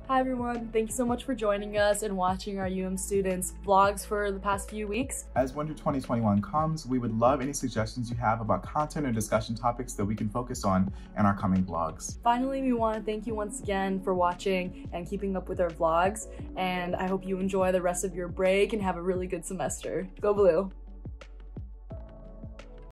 Hi everyone, thank you so much for joining us and watching our students vlogs for the past few weeks. As winter 2021 comes, we would love any suggestions you have about content or discussion topics that we can focus on in our coming vlogs. Finally, we want to thank you once again for watching and keeping up with our vlogs, and I hope you enjoy the rest of your break and have a really good semester. Go Blue!